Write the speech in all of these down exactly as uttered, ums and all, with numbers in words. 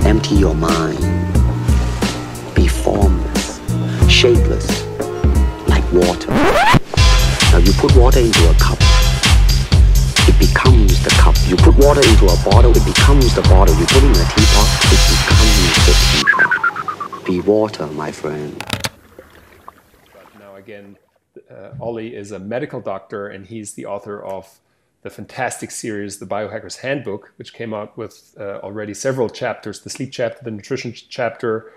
Empty your mind. Be formless, shapeless, like water. Now you put water into a cup, it becomes the cup. You put water into a bottle, it becomes the bottle. You put it in a teapot, it becomes the teapot. Be water, my friend. But now again, uh, Olli is a medical doctor, and he's the author of the fantastic series, The Biohacker's Handbook, which came out with uh, already several chapters, the sleep chapter, the nutrition chapter,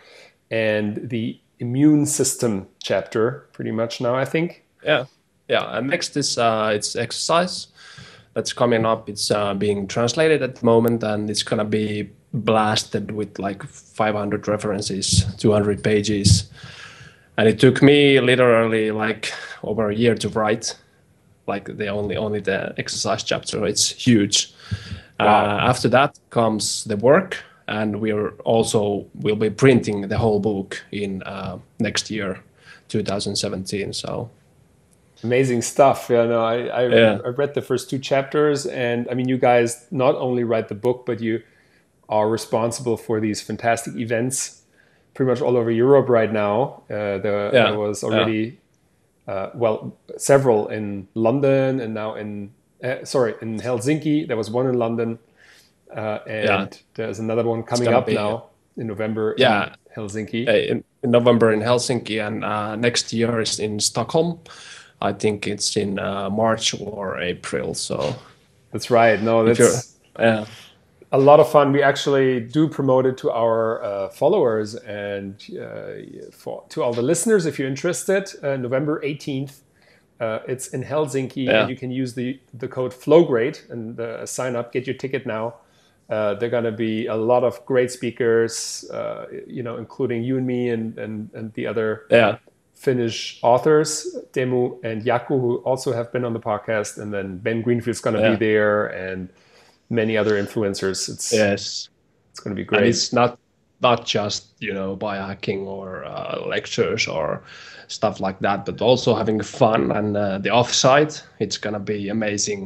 and the immune system chapter, pretty much now, I think. Yeah, yeah. And next is uh, it's exercise. That's coming up. It's uh, being translated at the moment, and it's gonna be blasted with like five hundred references, two hundred pages. And it took me literally like over a year to write, like the only only the exercise chapter. It's huge. Wow. Uh, after that comes the work, and we're also will be printing the whole book in uh, next year, two thousand seventeen. So. Amazing stuff. Yeah, no, I, I, yeah. I read the first two chapters, and I mean, you guys not only write the book, but you are responsible for these fantastic events pretty much all over Europe right now. Uh, there, yeah. there was already, yeah. uh, well, several in London, and now in, uh, sorry, in Helsinki. There was one in London, uh, and yeah. there's another one coming up be, now in November yeah. in Helsinki. In, in November in Helsinki, and uh, next year is in Stockholm. I think it's in uh, March or April. So that's right. No, that's yeah. a lot of fun. We actually do promote it to our uh, followers and uh, for, to all the listeners. If you're interested, uh, November eighteenth, uh, it's in Helsinki, yeah. and you can use the the code Flowgrade and uh, sign up. Get your ticket now. Uh, they're going to be a lot of great speakers, uh, you know, including you and me and and, and the other. Yeah. Finnish authors, Teemu and Jaakko, who also have been on the podcast, and then Ben Greenfield's going to yeah. be there, and many other influencers. It's yes, it's going to be great. And it's not not just you know biohacking or uh, lectures or stuff like that, but also having fun and uh, the offside. It's going to be amazing.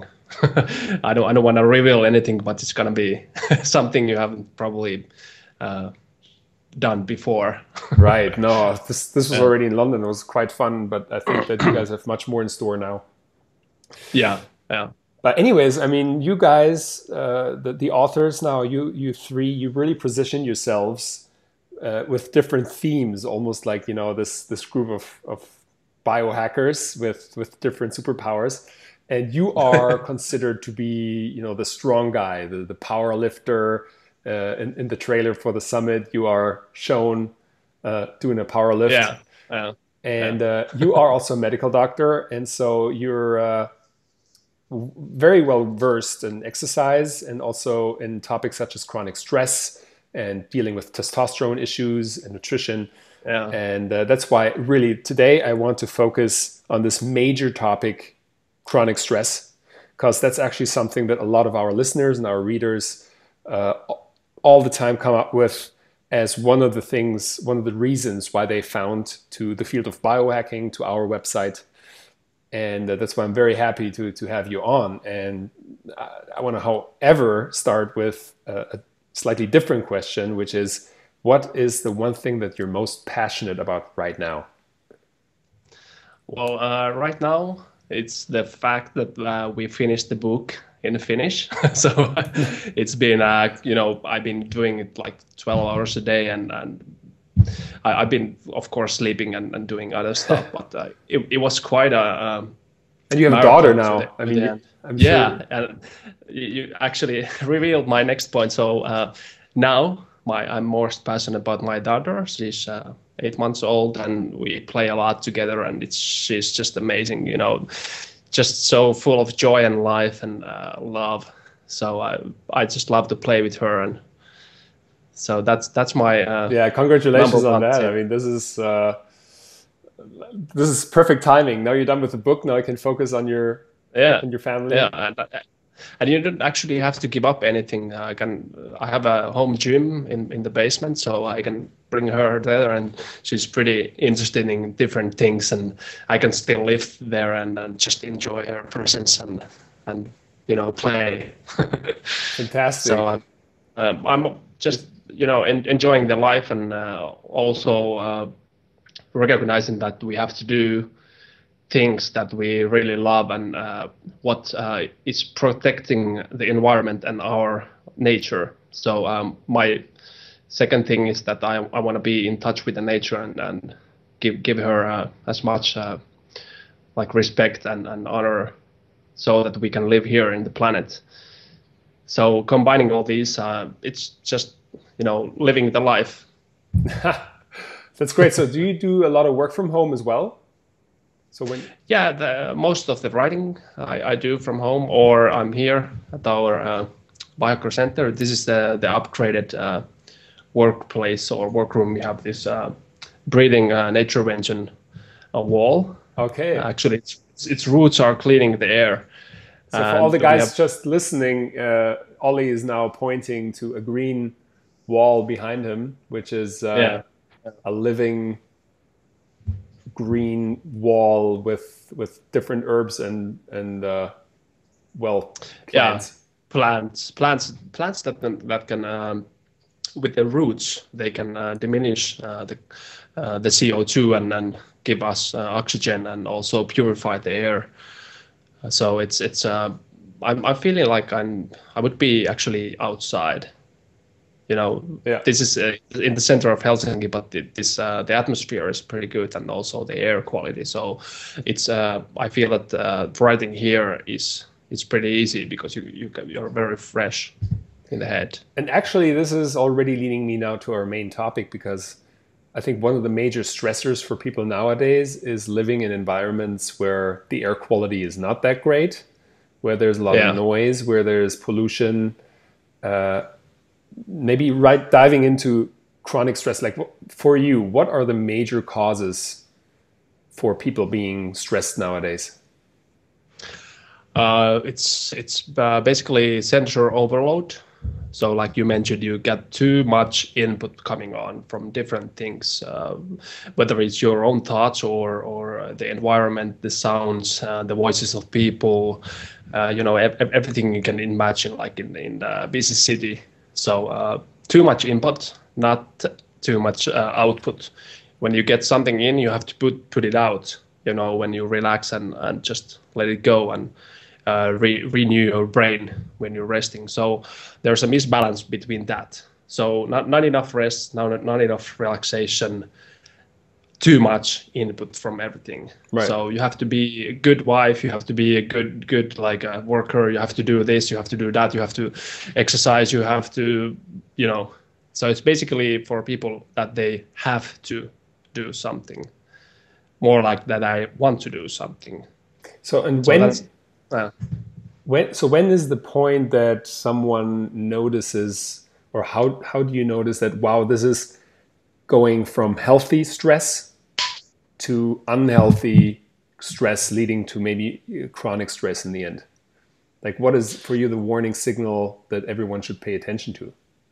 I don't I don't want to reveal anything, but it's going to be something you haven't probably. Uh, done before. Right. No, this this was yeah. already in London. It was quite fun, but I think that you guys have much more in store now. Yeah. Yeah. But anyways, I mean, you guys, uh, the, the authors now, you you three, you really position yourselves uh, with different themes, almost like, you know, this this group of, of biohackers with, with different superpowers. And you are considered to be, you know, the strong guy, the, the power lifter. Uh, in, in the trailer for the summit, you are shown uh, doing a power lift. Yeah. Yeah. And yeah. Uh, you are also a medical doctor. And so you're uh, very well versed in exercise and also in topics such as chronic stress and dealing with testosterone issues and nutrition. Yeah. And uh, that's why really today I want to focus on this major topic, chronic stress, because that's actually something that a lot of our listeners and our readers uh, all the time come up with as one of the things, one of the reasons why they found to the field of biohacking, to our website. And uh, that's why I'm very happy to, to have you on. And I, I want to, however, start with a, a slightly different question, which is, what is the one thing that you're most passionate about right now? Well, uh, right now, it's the fact that uh, we finished the book in Finnish. So it's been, uh, you know, I've been doing it like twelve hours a day, and, and I, I've been, of course, sleeping and, and doing other stuff, but uh, it, it was quite a... Um, and you have a daughter now. The, I mean, you, I'm yeah, sure. And you actually revealed my next point. So uh, now my I'm most passionate about my daughter. She's uh, eight months old, and we play a lot together, and it's she's just amazing, you know, just so full of joy and life and uh, love. So I I just love to play with her, and so that's that's my uh, yeah. Congratulations on that. Too. I mean, this is uh, this is perfect timing. Now you're done with the book. Now you can focus on your yeah on your family. Yeah, and, and you don't actually have to give up anything. I can I have a home gym in in the basement, so I can bring her there, and she's pretty interested in different things, and I can still live there and, and just enjoy her presence and and you know play. Fantastic. So I'm um, I'm just you know, en enjoying the life, and uh, also uh, recognizing that we have to do things that we really love, and uh, what uh, is protecting the environment and our nature. So um, my second thing is that I, I want to be in touch with the nature, and, and give give her uh, as much uh, like respect and, and honor, so that we can live here in the planet. So combining all these, uh, it's just, you know, living the life. That's great. So do you do a lot of work from home as well? So when yeah, the, most of the writing I, I do from home, or I'm here at our uh, Biohacker Center. This is the the upgraded uh, workplace or workroom. We have this uh, breathing uh, nature vention uh, wall. Okay. Uh, actually, its its roots are cleaning the air. So for all the guys have... just listening, uh, Olli is now pointing to a green wall behind him, which is uh, yeah. a living green wall with with different herbs and and uh, well plants. Yeah, plants, plants, plants that can, that can um, with the roots they can uh, diminish uh, the uh, the C O two and and give us uh, oxygen, and also purify the air. So it's it's uh, I'm I'm feeling like I'm I would be actually outside. You know, yeah. This is uh, in the center of Helsinki, but it, this uh, the atmosphere is pretty good, and also the air quality. So it's uh, I feel that uh, writing here is is pretty easy, because you you can, you're very fresh in the head. And actually, this is already leading me now to our main topic, because I think one of the major stressors for people nowadays is living in environments where the air quality is not that great, where there's a lot yeah. of noise, where there's pollution. Uh, maybe right diving into chronic stress, like for you, what are the major causes for people being stressed nowadays? Uh, it's it's uh, basically sensor overload. So like you mentioned, you get too much input coming on from different things, uh, whether it's your own thoughts or or the environment, the sounds, uh, the voices of people, uh, you know, ev everything you can imagine, like in in a busy city. So uh, too much input, not too much uh, output. When you get something in, you have to put put it out. You know, when you relax and and just let it go, and Uh, re renew your brain when you're resting. So there's a misbalance between that. So not, not enough rest, not, not enough relaxation, too much input from everything. Right. So you have to be a good wife, you have to be a good, good like a worker, you have to do this, you have to do that, you have to exercise, you have to, you know, so it's basically for people that they have to do something, more like that I want to do something. So, and so when... Uh, when so when is the point that someone notices, or how how do you notice that, wow, this is going from healthy stress to unhealthy stress, leading to maybe chronic stress in the end? Like, what is for you the warning signal that everyone should pay attention to,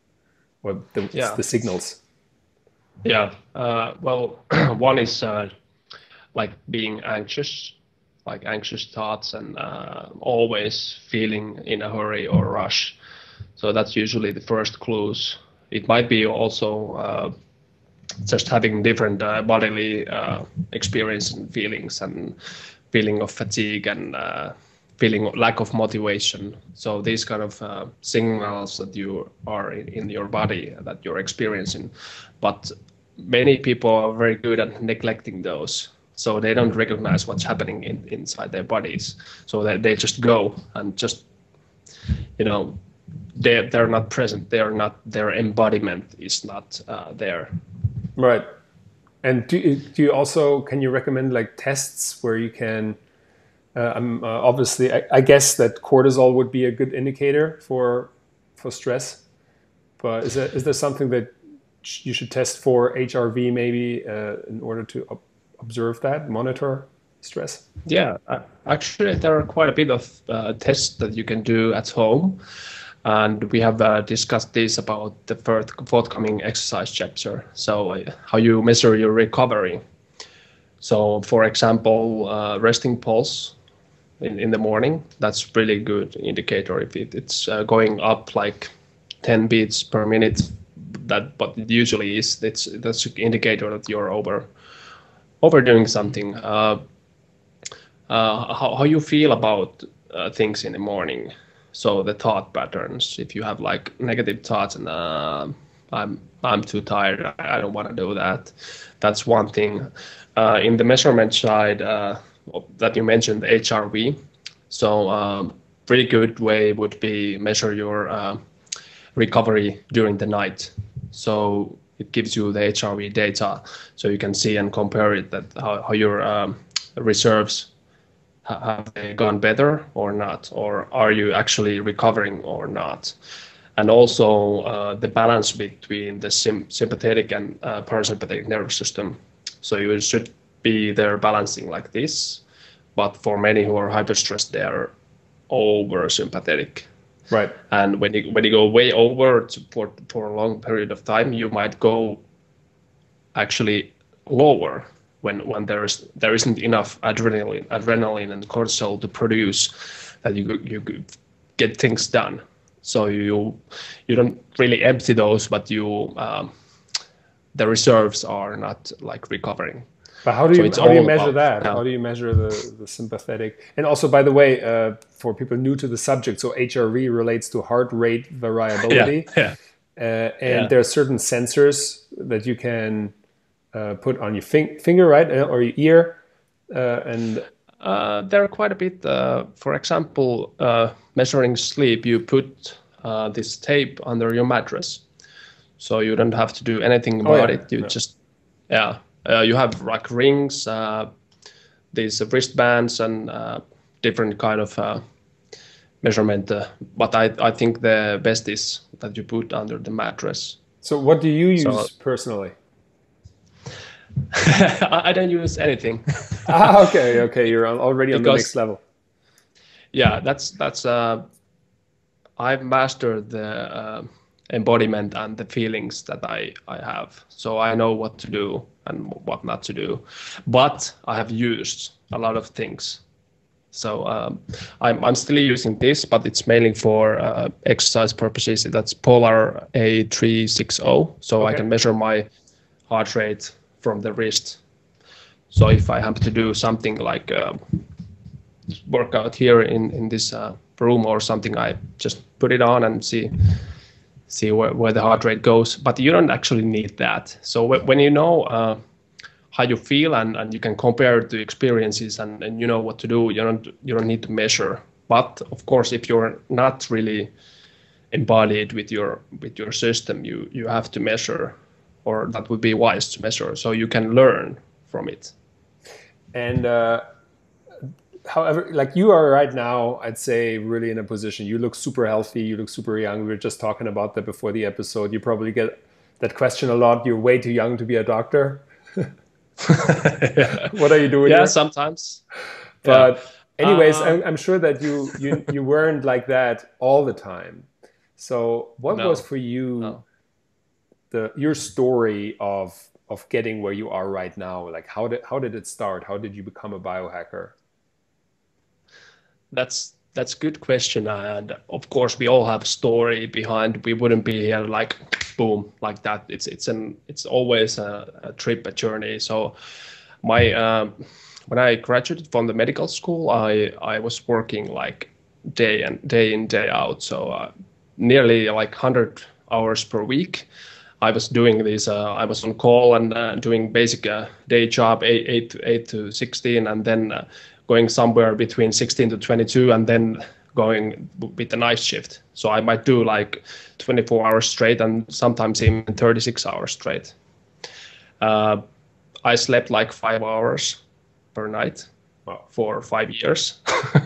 or the, yeah. the signals? Yeah, uh, well, one is uh, like being anxious. Like anxious thoughts, and uh, always feeling in a hurry or rush. So that's usually the first clues. It might be also uh, just having different uh, bodily uh, experience and feelings, and feeling of fatigue, and uh, feeling lack of motivation. So these kind of uh, signals that you are in, in your body that you're experiencing. But many people are very good at neglecting those. So they don't recognize what's happening in, inside their bodies. So that they just go and just, you know, they're, they're not present. They're not, their embodiment is not uh, there. Right. And do, do you also, can you recommend like tests where you can, uh, um, uh, obviously, I, I guess that cortisol would be a good indicator for, for stress, but is there, is there something that you should test for H R V maybe uh, in order to observe that, monitor stress? Yeah, uh, actually there are quite a bit of uh, tests that you can do at home, and we have uh, discussed this about the first, forthcoming exercise chapter. So uh, how you measure your recovery. So for example, uh, resting pulse in, in the morning, that's really good indicator. If it, it's uh, going up like ten beats per minute that, but it usually is. It's that's an indicator that you're over overdoing something. Uh, uh, how how you feel about uh, things in the morning? So the thought patterns. If you have like negative thoughts and uh, I'm I'm too tired, I, I don't want to do that. That's one thing. Uh, in the measurement side uh, that you mentioned, the H R V. So um, pretty good way would be measure your uh, recovery during the night. So it gives you the H R V data, so you can see and compare it that how, how your um, reserves have they gone better or not, or are you actually recovering or not? And also uh, the balance between the sim- sympathetic and uh, parasympathetic nervous system. So you should be there balancing like this, but for many who are hyperstressed, they are over sympathetic. Right. And when you when you go way over to, for for a long period of time, you might go actually lower when when there is there isn't enough adrenaline adrenaline and cortisol to produce that you you get things done. So you you don't really empty those, but you um, the reserves are not like recovering. But how do you so how do you measure about, that? yeah. How do you measure the, the sympathetic? And also, by the way, uh, for people new to the subject, so H R V relates to heart rate variability, yeah, yeah. Uh, and yeah. there are certain sensors that you can uh, put on your fin- finger, right, or your ear, uh, and uh, there are quite a bit. Uh, for example, uh, measuring sleep, you put uh, this tape under your mattress, so you don't have to do anything about oh, yeah. it. You yeah. just yeah. Uh, you have like rings, uh, these wristbands, and uh, different kind of uh, measurement. Uh, but I, I think the best is that you put under the mattress. So what do you use so, personally? I, I don't use anything. ah, okay, okay. You're already on because, the next level. Yeah, that's that's. Uh, I've mastered the uh, embodiment and the feelings that I, I have. So I know what to do and what not to do. But I have used a lot of things. So um, I'm, I'm still using this, but it's mainly for uh, exercise purposes. That's Polar A three sixty. So okay. I can measure my heart rate from the wrist. So if I have to do something like uh, workout here in, in this uh, room or something, I just put it on and see see where, where the heart rate goes. But you don't actually need that. So w- when you know uh, how you feel and, and you can compare it to experiences and, and you know what to do, you don't you don't need to measure. But of course, if you're not really embodied with your with your system, you you have to measure, or that would be wise to measure, so you can learn from it. And uh, however, like you are right now, I'd say really in a position, you look super healthy, you look super young. We were just talking about that before the episode. You probably get that question a lot. You're way too young to be a doctor. yeah. What are you doing Yeah, here? sometimes. But yeah. anyways, uh, I'm, I'm sure that you, you, you weren't like that all the time. So what no, was for you no. the your story of of getting where you are right now? Like how did how did it start? How did you become a biohacker? That's that's a good question, and of course we all have a story behind. We wouldn't be here like boom like that. It's it's an it's always a, a trip, a journey. So my um, when I graduated from the medical school, I I was working like day and day in day out. So uh, nearly like one hundred hours per week. I was doing this. Uh, I was on call and uh, doing basic uh, day job, eight, eight to eight to sixteen, and then uh, going somewhere between sixteen to twenty-two, and then going with the night shift. So I might do like twenty-four hours straight, and sometimes even thirty-six hours straight. Uh, I slept like five hours per night. Wow. For five years.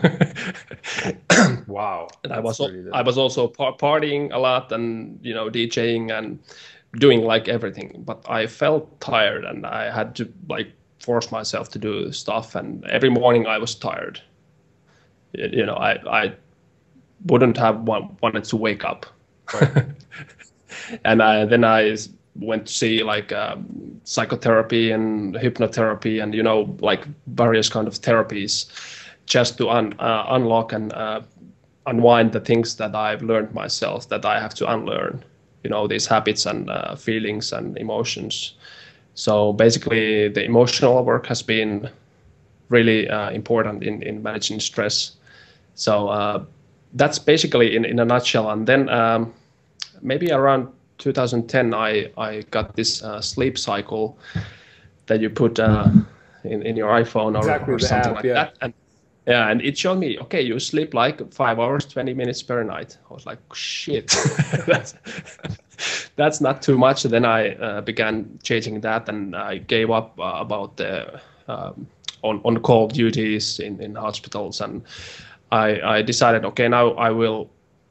Wow. And I was I was also par- partying a lot and you know DJing and doing like everything, but I felt tired and I had to like force myself to do stuff, and every morning I was tired. You know, I I wouldn't have want, wanted to wake up. Right. And I, then I went to see like um, psychotherapy and hypnotherapy and you know like various kind of therapies just to un, uh, unlock and uh, unwind the things that I've learned myself that I have to unlearn. you know, these habits and uh, feelings and emotions. So basically, the emotional work has been really uh, important in, in managing stress. So uh, that's basically in, in a nutshell. And then um, maybe around two thousand ten, I, I got this uh, sleep cycle that you put uh, in, in your iPhone or, exactly, or something app, like yeah. that. And yeah, and it showed me, okay, you sleep like five hours, twenty minutes per night. I was like, shit, that's, that's not too much. Then I uh, began changing that, and I gave up uh, about the um, on, on call duties in, in hospitals. And I, I decided, okay, now I will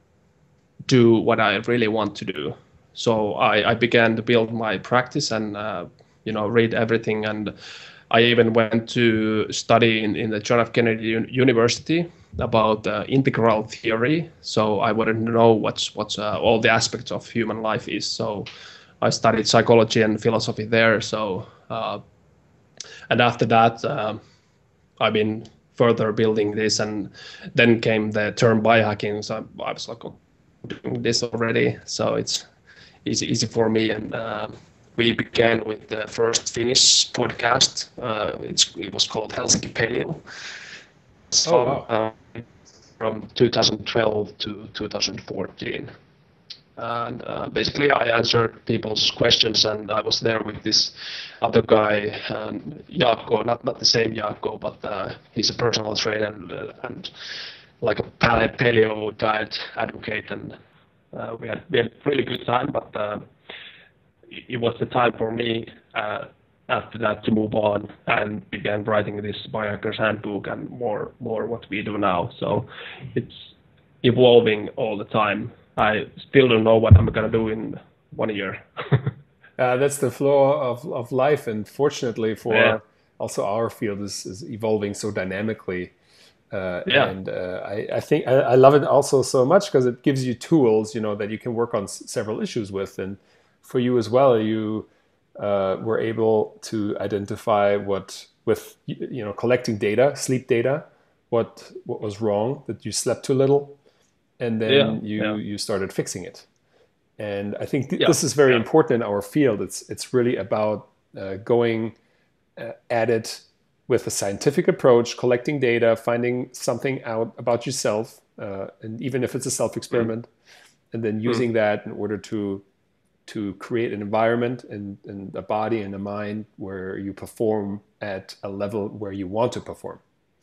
do what I really want to do. So I, I began to build my practice and, uh, you know, read everything. And I even went to study in, in the John F. Kennedy U- University about uh, integral theory. So I wanted to know what's what's uh, all the aspects of human life is. So I studied psychology and philosophy there. So uh, and after that, uh, I've been further building this, and then came the term biohacking. So I was like, oh, doing this already, so it's easy easy for me. And uh, we began with the first Finnish podcast. Uh, it's, it was called Helsinki Paleo. So, oh, wow. uh, from two thousand twelve to two thousand fourteen. And uh, basically I answered people's questions, and I was there with this other guy, um, Jaakko, not, not the same Jaakko, but uh, he's a personal trainer and, uh, and like a paleo diet advocate. And uh, we, had, we had a really good time, but uh, it was the time for me uh, after that to move on and began writing this Biohacker's Handbook and more, more what we do now. So it's evolving all the time. I still don't know what I'm going to do in one year. uh, that's the flow of, of life. And fortunately for yeah. also our field is, is evolving so dynamically. Uh, yeah. And uh, I, I think I, I love it also so much because it gives you tools, you know, that you can work on s- several issues with. And for you as well, you uh, were able to identify what, with, you know, collecting data, sleep data, what what was wrong, that you slept too little, and then yeah. you yeah. you started fixing it. And I think th- yeah. this is very yeah. important in our field. It's it's really about uh, going uh, at it with a scientific approach, collecting data, finding something out about yourself, uh, and even if it's a self-experiment, mm. and then using mm. that in order to to create an environment and, and a body and a mind where you perform at a level where you want to perform.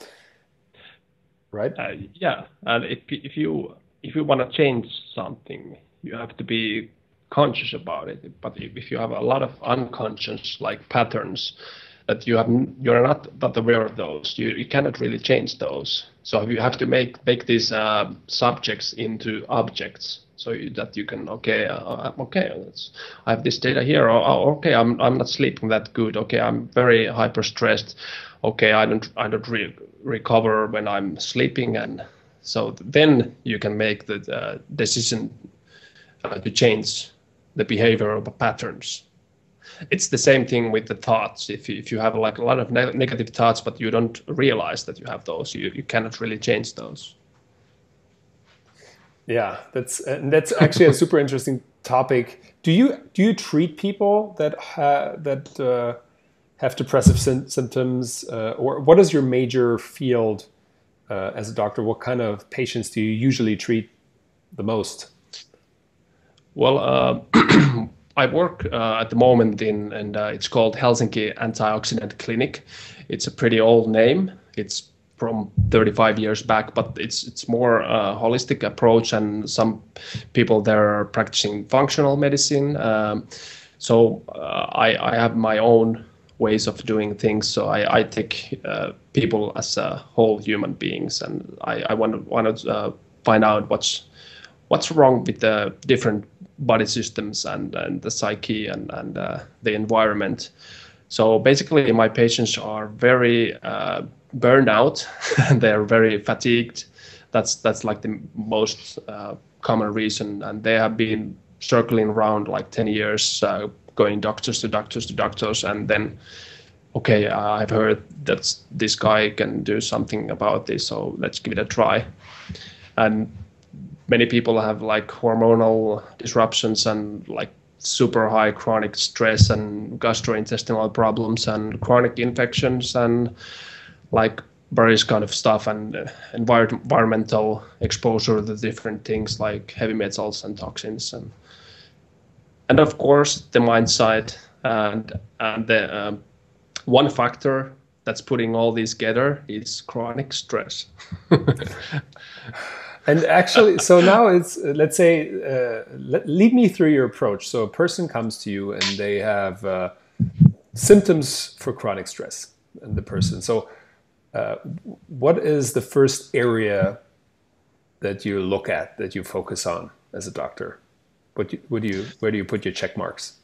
Right? Uh, yeah, and if if you if you want to change something, you have to be conscious about it. But if you have a lot of unconscious like patterns that you have, you're not not aware of those. You you cannot really change those. So you have to make make these uh, subjects into objects, so you, that you can okay uh, okay let's, I have this data here. Or, or, okay, I'm I'm not sleeping that good. Okay, I'm very hyper stressed. Okay, I don't I don't re- recover when I'm sleeping, and so then you can make the uh, decision uh, to change the behavior of the patterns. It's the same thing with the thoughts. If you, if you have like a lot of ne- negative thoughts, but you don't realize that you have those, you, you cannot really change those. Yeah, that's and that's actually a super interesting topic. Do you do you treat people that ha- that uh, have depressive sy- symptoms, uh, or what is your major field uh, as a doctor? What kind of patients do you usually treat the most? Well, uh, I work uh, at the moment in, and uh, it's called Helsinki Antioxidant Clinic. It's a pretty old name. It's from thirty-five years back, but it's it's more a holistic approach, and some people there are practicing functional medicine. Um, so uh, I, I have my own ways of doing things. So I, I take uh, people as uh, whole human beings, and I, I want to want to uh, find out what's what's wrong with the different body systems and, and the psyche and, and uh, the environment. So basically my patients are very uh, burned out. They're very fatigued. That's that's like the most uh, common reason. And they have been circling around like ten years, uh, going doctors to doctors to doctors. And then, okay, I've heard that this guy can do something about this, so let's give it a try. And many people have like hormonal disruptions and like super high chronic stress and gastrointestinal problems and chronic infections and like various kind of stuff, and uh, envir- environmental exposure to different things like heavy metals and toxins, and and of course the mind side, and and the um, one factor that's putting all these together is chronic stress. And actually, so now it's, uh, let's say, uh, let, lead me through your approach. So a person comes to you and they have uh, symptoms for chronic stress, and the person. So uh, what is the first area that you look at, that you focus on as a doctor? What do you, what do you, where do you put your check marks?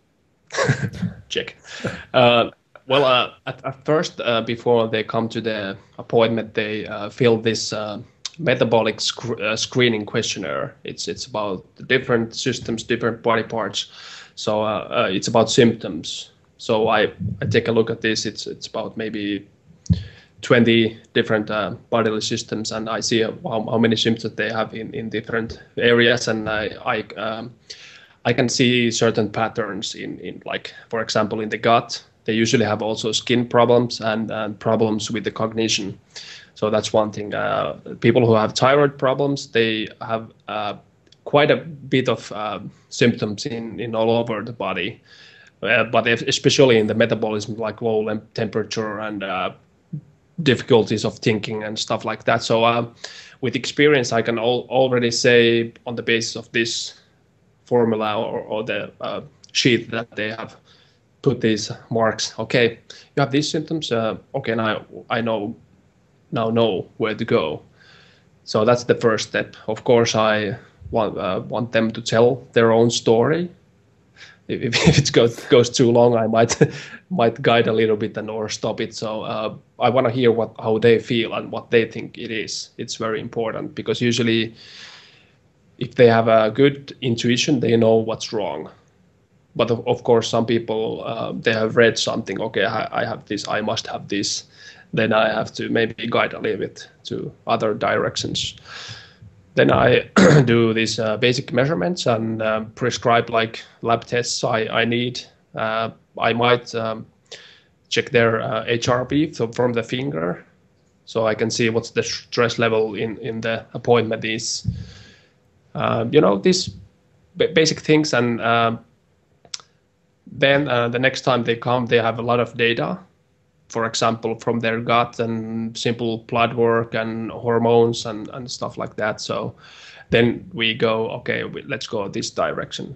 Check. Uh, well, uh, at, at first, uh, before they come to the appointment, they uh, fill this uh, metabolic sc- uh, screening questionnaire. It's it's about different systems, different body parts. So uh, uh, it's about symptoms. So I, I take a look at this. It's it's about maybe twenty different uh, bodily systems, and I see how, how many symptoms they have in, in different areas, and I I, um, I can see certain patterns in, in like, for example, in the gut. They usually have also skin problems and, and problems with the cognition. So that's one thing. Uh, people who have thyroid problems, they have uh, quite a bit of uh, symptoms in, in all over the body, uh, but if, especially in the metabolism, like low temperature and uh, difficulties of thinking and stuff like that. So uh, with experience, I can al- already say on the basis of this formula or, or the uh, sheet that they have put these marks. Okay, you have these symptoms. Uh, okay, now I know now know where to go. So that's the first step. Of course, I want uh, want them to tell their own story. If, if it goes goes too long, I might might guide a little bit and or stop it. So uh, I want to hear what how they feel and what they think it is. It's very important, because usually, if they have a good intuition, they know what's wrong. But of, of course, some people, uh, they have read something. Okay, I, I have this. I must have this. Then I have to maybe guide a little bit to other directions. Then I do these uh, basic measurements and uh, prescribe like lab tests I, I need. Uh, I might um, check their uh, H R V, so from the finger, so I can see what's the stress level in, in the appointment is. Uh, you know, these b- basic things. And uh, then uh, the next time they come, they have a lot of data. For example, from their gut and simple blood work and hormones and, and stuff like that. So then we go, okay, we, let's go this direction.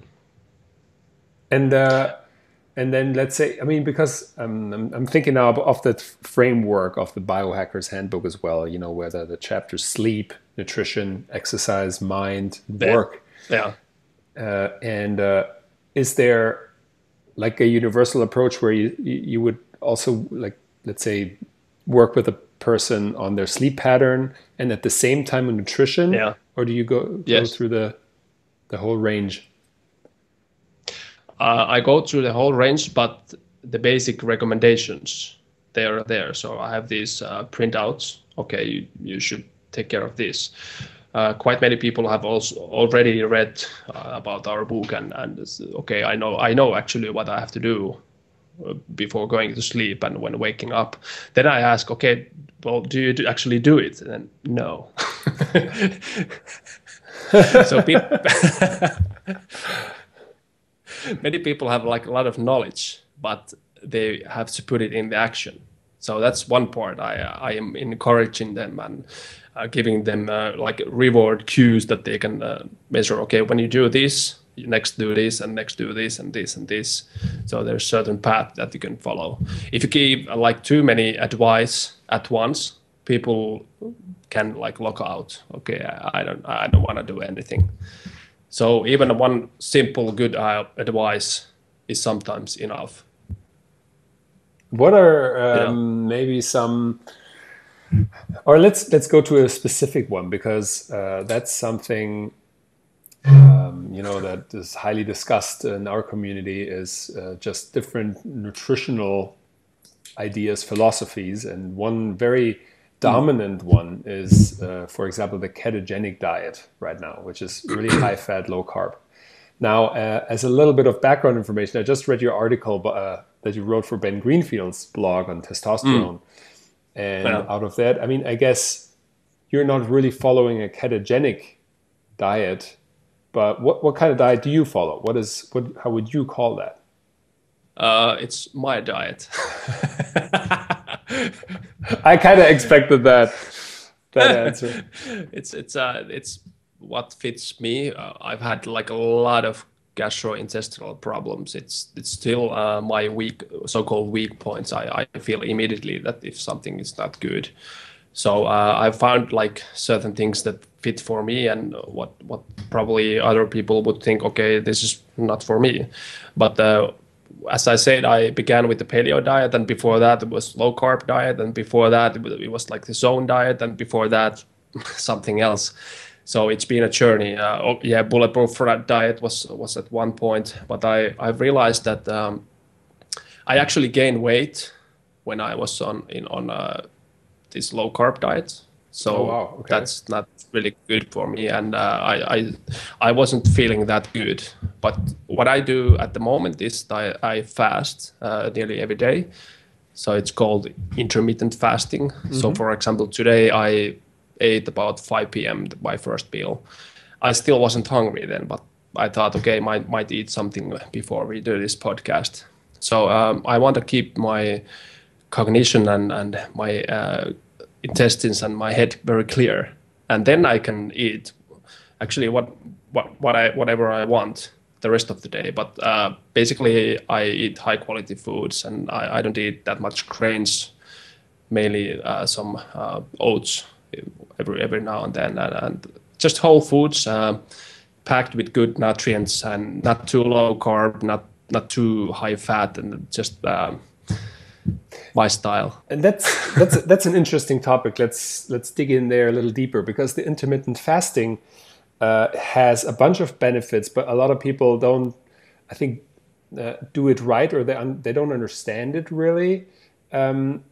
And uh, and then let's say, I mean, because um, I'm, I'm thinking now of the framework of the Biohacker's Handbook as well, you know, whether the chapters sleep, nutrition, exercise, mind, work. Yeah. Uh, and uh, is there like a universal approach where you, you would also, like, let's say, work with a person on their sleep pattern and at the same time on nutrition? Yeah. Or do you go, yes. go through the the whole range? Uh, I go through the whole range, but the basic recommendations, they are there. So I have these uh, printouts. Okay, you, you should take care of this. Uh, quite many people have also already read uh, about our book, and, and okay, I know I know actually what I have to do before going to sleep and when waking up. Then I ask, okay, well, do you do actually do it? And then, no. So people, many people have like a lot of knowledge, but they have to put it in the action. So that's one part. I I am encouraging them and uh, giving them uh, like reward cues that they can uh, measure. Okay, when you do this, you next do this, and next do this, and this, and this. So there's certain path that you can follow. If you give uh, like too many advice at once, people can like lock out. Okay, I, I don't, I don't want to do anything. So even one simple good uh, advice is sometimes enough. What are um, Yeah. maybe some, or let's let's go to a specific one, because uh, that's something um, you know that is highly discussed in our community, is uh, just different nutritional ideas, philosophies, and one very dominant one is, uh, for example, the ketogenic diet right now, which is really high fat, low carb. Now, uh, as a little bit of background information, I just read your article uh, that you wrote for Ben Greenfield's blog on testosterone. Mm. And yeah. out of that, I mean, I guess you're not really following a ketogenic diet, but what, what kind of diet do you follow? What is, what, how would you call that? Uh, it's my diet. I kind of expected that, that answer. It's, it's, uh, it's what fits me. Uh, I've had like a lot of gastrointestinal problems. It's, it's still uh, my weak, so-called weak points. I, I feel immediately that if something is not good. So uh, I found like certain things that fit for me, and what, what probably other people would think, okay, this is not for me. But uh, as I said, I began with the paleo diet, and before that it was low carb diet, and before that it was, it was like the zone diet, and before that something else. So it's been a journey. Uh, oh, yeah, bulletproof diet was was at one point, but I I realized that um, I actually gained weight when I was on in on uh, this low carb diet. So oh, wow. Okay. That's not really good for me, and uh, I, I I wasn't feeling that good. But what I do at the moment is I, I fast uh, nearly every day. So it's called intermittent fasting. Mm-hmm. So for example, today I ate about five p.m. my first meal. I still wasn't hungry then, but I thought, okay, might might eat something before we do this podcast. So um, I want to keep my cognition and and my uh, intestines and my head very clear, and then I can eat actually what what what I whatever I want the rest of the day. But uh, basically, I eat high quality foods, and I, I don't eat that much grains, mainly uh, some uh, oats every every now and then, and, and just whole foods uh, packed with good nutrients and not too low carb, not not too high fat, and just um, my style. And that's that's that's an interesting topic. Let's let's dig in there a little deeper, because the intermittent fasting uh, has a bunch of benefits, but a lot of people don't, I think, uh, do it right, or they un- they don't understand it really. Um,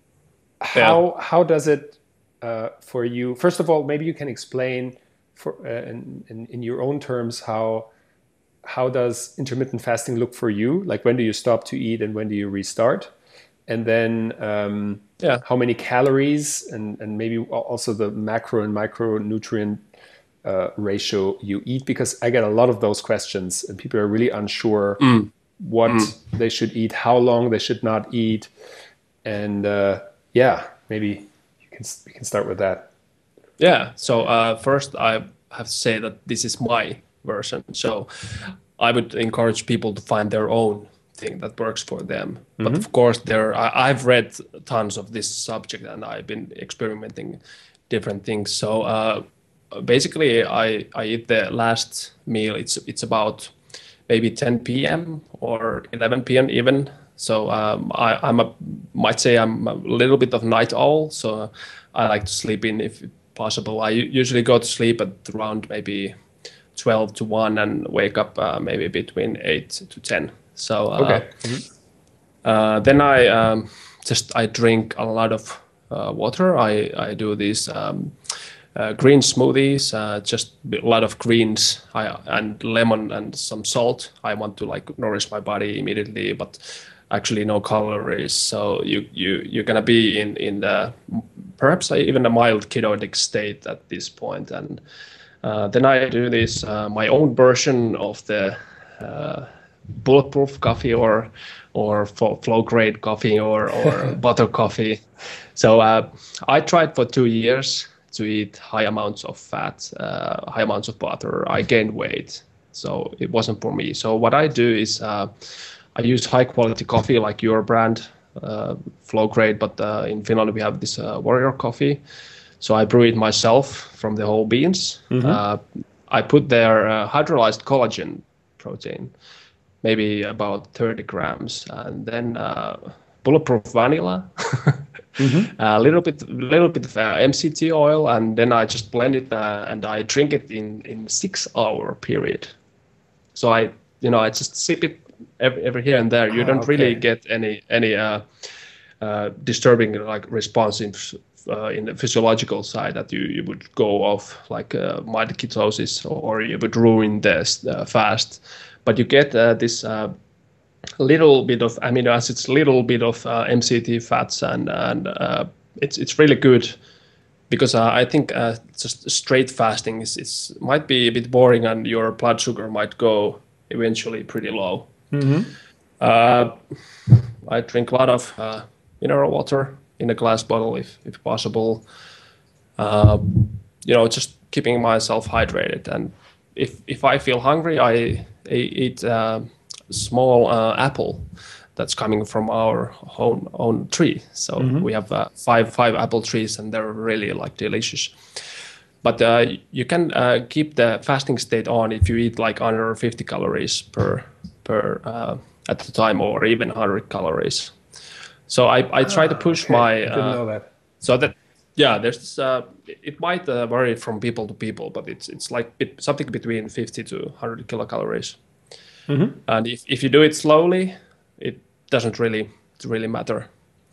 how yeah. how does it uh, for you? First of all, maybe you can explain for uh, in, in in your own terms how how does intermittent fasting look for you? Like, when do you stop to eat and when do you restart? And then um, yeah. how many calories, and, and maybe also the macro and micronutrient uh, ratio you eat, because I get a lot of those questions and people are really unsure mm. what mm. they should eat, how long they should not eat. And uh, yeah, maybe you can, we can start with that. Yeah. So uh, first I have to say that this is my version. So I would encourage people to find their own thing that works for them. Mm-hmm. But of course, there I, I've read tons of this subject and I've been experimenting different things. So uh, basically, I, I eat the last meal. It's it's about maybe ten p.m. or eleven p.m. even. So um, I I'm a might say I'm a little bit of night owl. So I like to sleep in if possible. I usually go to sleep at around maybe twelve to one and wake up uh, maybe between eight to ten. So uh, okay. Mm-hmm. uh, then I um, just I drink a lot of uh, water. I I do these um, uh, green smoothies, uh, just a lot of greens I, and lemon and some salt. I want to like nourish my body immediately, but actually no calories. So you you you're gonna be in in the perhaps even a mild ketogenic state at this point. And uh, then I do this uh, my own version of the uh, bulletproof coffee or or Flowgrade coffee or or butter coffee. So uh, I tried for two years to eat high amounts of fat, uh, high amounts of butter. I gained weight, so it wasn't for me. So what I do is uh, I use high quality coffee like your brand, uh, Flowgrade, but uh, in Finland we have this uh, Warrior coffee. So I brew it myself from the whole beans. Mm-hmm. Uh, I put their uh, hydrolyzed collagen protein, maybe about thirty grams, and then uh, bulletproof vanilla, mm-hmm. a little bit, little bit of uh, M C T oil, and then I just blend it uh, and I drink it in in six hour period. So I, you know, I just sip it every, every here and there. You oh, don't okay. really get any any uh, uh, disturbing like response in uh, in the physiological side that you, you would go off like uh, mild ketosis, or you would ruin this uh, fast. But you get uh, this uh, little bit of amino acids, little bit of uh, M C T fats, and and uh, it's it's really good. Because uh, I think uh, just straight fasting is, is might be a bit boring, and your blood sugar might go eventually pretty low. Mm-hmm. Uh, I drink a lot of uh, mineral water in a glass bottle, if if possible. Uh, you know, just keeping myself hydrated. And if if I feel hungry, I, I eat a small uh, apple that's coming from our own own tree. So mm-hmm. we have uh, five five apple trees, and they're really like delicious. But uh, you can uh, keep the fasting state on if you eat like under fifty calories per per uh, at the time, or even one hundred calories. So I, I try ah, to push okay. my. I didn't uh, know that. So that yeah, there's uh, it might uh, vary from people to people, but it's it's like it, something between fifty to one hundred kilocalories. Mm-hmm. And if, if you do it slowly, it doesn't really really matter.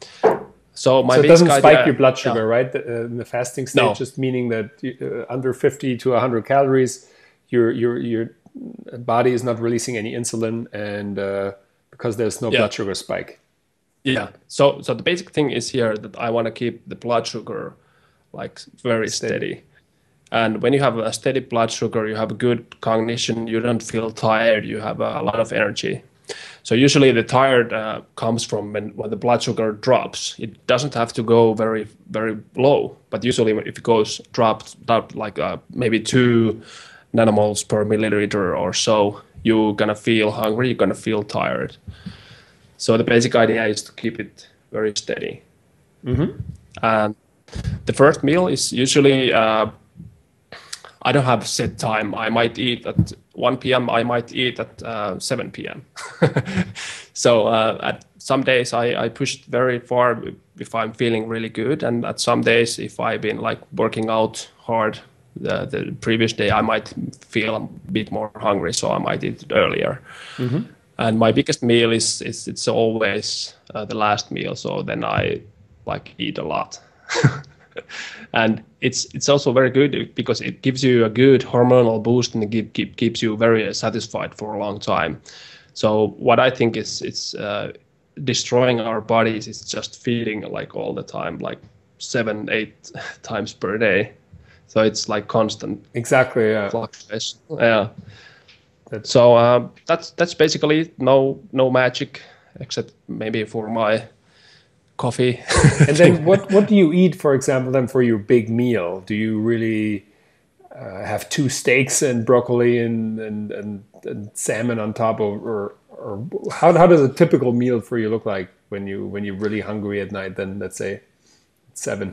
So my so it doesn't spike idea, your blood sugar, yeah. right? Uh, in the fasting state, no. just meaning that uh, under fifty to one hundred calories, your your your body is not releasing any insulin, and uh, because there's no yeah. blood sugar spike. Yeah. So so the basic thing is here that I want to keep the blood sugar like very steady. steady. And when you have a steady blood sugar, you have a good cognition, you don't feel tired, you have a lot of energy. So usually the tired uh, comes from when, when the blood sugar drops. It doesn't have to go very, very low, but usually if it goes dropped up like uh, maybe two nanomoles per milliliter or so, you're gonna feel hungry, you're gonna feel tired. So the basic idea is to keep it very steady. Mm-hmm. And the first meal is usually, uh, I don't have set time. I might eat at one p.m. I might eat at uh, seven p.m. So uh, at some days I, I push very far if I'm feeling really good. And at some days, if I've been like working out hard the, the previous day, I might feel a bit more hungry. So I might eat it earlier. Mm-hmm. And my biggest meal is, is it's always uh, the last meal. So then I like eat a lot. And it's it's also very good because it gives you a good hormonal boost, and it keep, keep, keeps you very satisfied for a long time. So what I think is it's uh, destroying our bodies is just feeding like all the time, like seven, eight times per day. So it's like constant. Exactly. Yeah. Fluctuation. Yeah. That's... So uh, that's that's basically no no magic except maybe for my coffee. And then what, what do you eat, for example, then for your big meal? Do you really uh, have two steaks and broccoli and, and, and, and salmon on top, of, or, or how, how does a typical meal for you look like when, you, when you're really hungry at night, then let's say seven?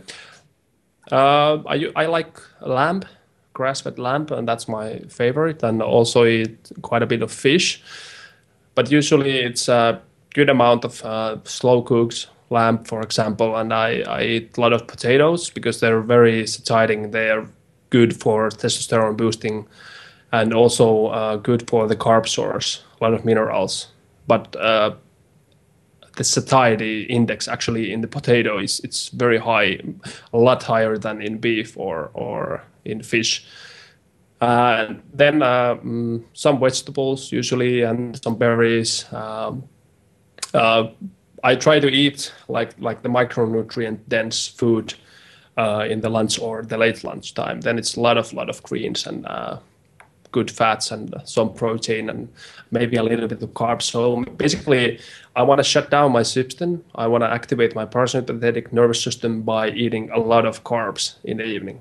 Uh, I, I like lamb, grass-fed lamb, and that's my favorite, and also eat quite a bit of fish. But usually it's a good amount of uh, slow cooks, lamb, for example, and I, I eat a lot of potatoes because they're very satiating. They are good for testosterone boosting, and also uh, good for the carb source, a lot of minerals. But uh, the satiety index actually in the potato is it's very high, a lot higher than in beef or or in fish. Uh, then uh, mm, some vegetables usually, and some berries. Um, uh, I try to eat like like the micronutrient dense food uh, in the lunch or the late lunch time. Then it's a lot of lot of greens and uh, good fats and some protein and maybe a little bit of carbs. So basically, I want to shut down my system. I want to activate my parasympathetic nervous system by eating a lot of carbs in the evening.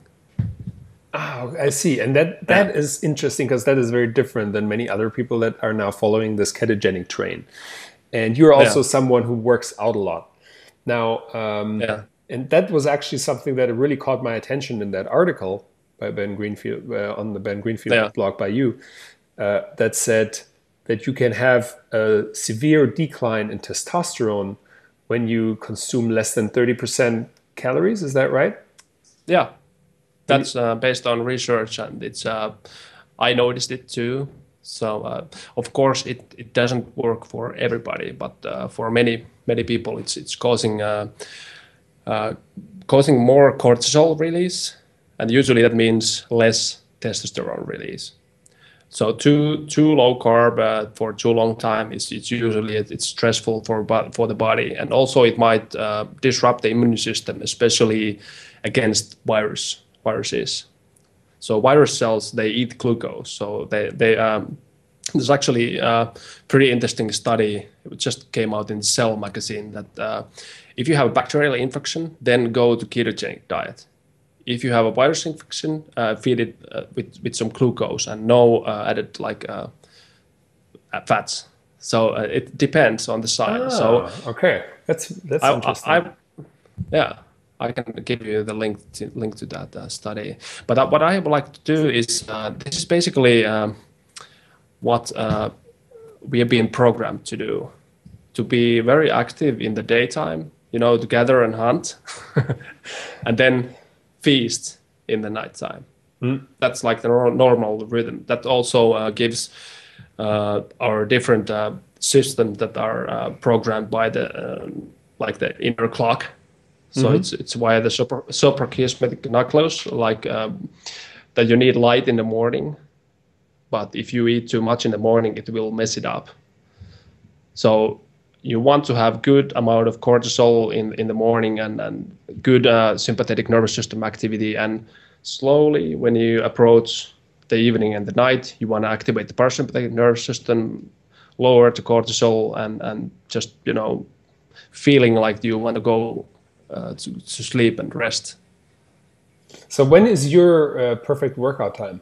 Oh, I see. And that that yeah. is interesting because that is very different than many other people that are now following this ketogenic train. And you're also yeah. someone who works out a lot. Now, um, yeah. and that was actually something that really caught my attention in that article by Ben Greenfield, uh, on the Ben Greenfield yeah. blog by you, uh, that said that you can have a severe decline in testosterone when you consume less than thirty percent calories. Is that right? Yeah, that's uh, based on research, and it's uh, I noticed it too. So uh, of course it, it doesn't work for everybody, but uh, for many many people it's it's causing uh, uh, causing more cortisol release, and usually that means less testosterone release. So too too low carb uh, for too long time is it's usually it's stressful for for the body, and also it might uh, disrupt the immune system, especially against virus viruses. So virus cells, they eat glucose. So they they um, there's actually a pretty interesting study. It just came out in Cell magazine that uh, if you have a bacterial infection, then go to ketogenic diet. If you have a virus infection, uh, feed it uh, with, with some glucose and no uh, added like uh, fats. So uh, it depends on the side. Ah, so okay, that's that's I, interesting. I, I, yeah, I can give you the link to link to that uh, study. But uh, what I would like to do is uh, this is basically um, what uh, we have been programmed to do, to be very active in the daytime. You know, to gather and hunt, and then feast in the nighttime. Mm. That's like the normal rhythm. That also uh, gives uh, our different uh, systems that are uh, programmed by the uh, like the inner clock. So mm-hmm. it's it's via the super, suprachiasmatic nucleus, like um, that you need light in the morning, but if you eat too much in the morning, it will mess it up. So you want to have good amount of cortisol in, in the morning and, and good uh, sympathetic nervous system activity. And slowly, when you approach the evening and the night, you want to activate the parasympathetic nervous system, lower the cortisol, and, and just, you know, feeling like you want to go uh, to, to sleep and rest. So when is your uh, perfect workout time?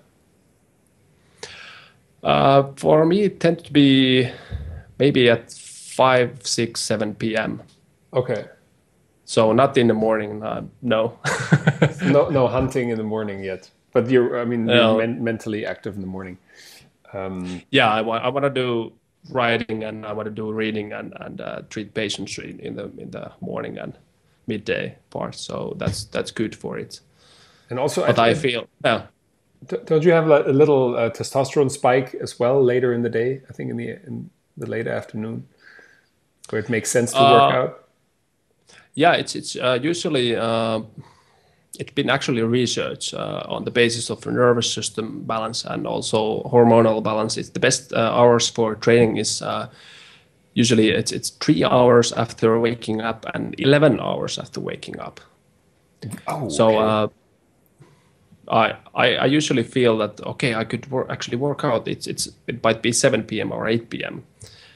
Uh, for me, it tends to be maybe at five, six, seven p m. Okay. So not in the morning. Uh, no. no, no hunting in the morning yet. But you're, I mean, no. you're men mentally active in the morning. Um, yeah, I want. I want to do writing and I want to do reading and and uh, treat patients in, in the in the morning and midday part. So that's that's good for it. And also, but I, I feel yeah. Don't you have a little uh, testosterone spike as well later in the day? I think in the in the late afternoon, where it makes sense to uh, work out. Yeah, it's it's uh, usually uh, it's been actually researched uh, on the basis of the nervous system balance and also hormonal balance. It's the best uh, hours for training is uh, usually it's it's three hours after waking up and eleven hours after waking up. Oh, so. Okay. Uh, I, I I usually feel that okay I could work, actually work out it's it's it might be seven p m or eight p m